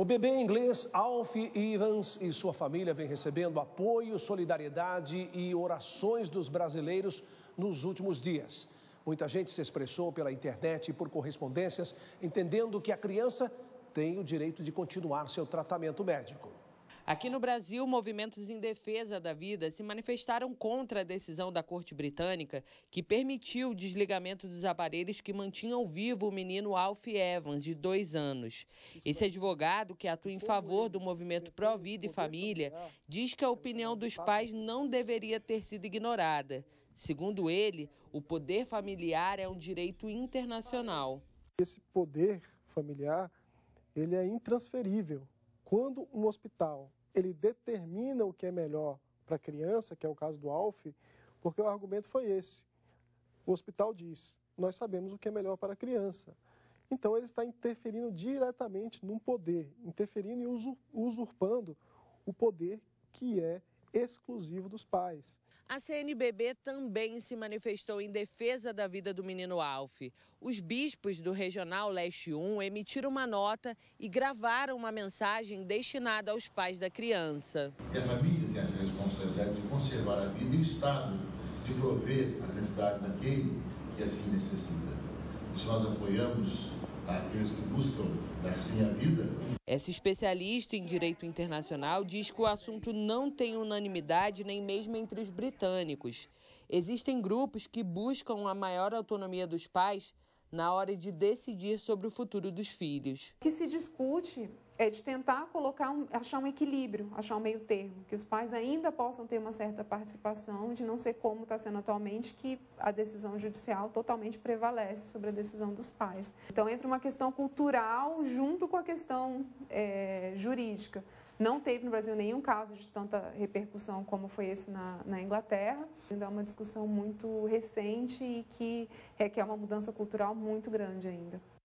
O bebê inglês Alfie Evans e sua família vêm recebendo apoio, solidariedade e orações dos brasileiros nos últimos dias. Muita gente se expressou pela internet e por correspondências, entendendo que a criança tem o direito de continuar seu tratamento médico. Aqui no Brasil, movimentos em defesa da vida se manifestaram contra a decisão da Corte Britânica que permitiu o desligamento dos aparelhos que mantinham vivo o menino Alfie Evans, de 2 anos. Esse advogado, que atua em favor do movimento Pró-Vida e Família, diz que a opinião dos pais não deveria ter sido ignorada. Segundo ele, o poder familiar é um direito internacional. Esse poder familiar, ele é intransferível. Quando um hospital ele determina o que é melhor para a criança, que é o caso do Alfie, porque o argumento foi esse. O hospital diz, nós sabemos o que é melhor para a criança. Então ele está interferindo diretamente num poder, interferindo e usurpando o poder que é exclusivo dos pais. A CNBB também se manifestou em defesa da vida do menino Alfie. Os bispos do Regional Leste 1 emitiram uma nota e gravaram uma mensagem destinada aos pais da criança. E a família tem essa responsabilidade de conservar a vida e o Estado de prover as necessidades daquele que assim necessita. E se nós apoiamos aqueles que buscam dar sim a vida. Essa especialista em direito internacional diz que o assunto não tem unanimidade nem mesmo entre os britânicos. Existem grupos que buscam a maior autonomia dos pais na hora de decidir sobre o futuro dos filhos. O que se discute é de tentar achar um equilíbrio, achar um meio termo, que os pais ainda possam ter uma certa participação, de não ser como está sendo atualmente, que a decisão judicial totalmente prevalece sobre a decisão dos pais. Então entra uma questão cultural junto com a questão jurídica. Não teve no Brasil nenhum caso de tanta repercussão como foi esse na Inglaterra. Ainda é uma discussão muito recente e que requer uma mudança cultural muito grande ainda.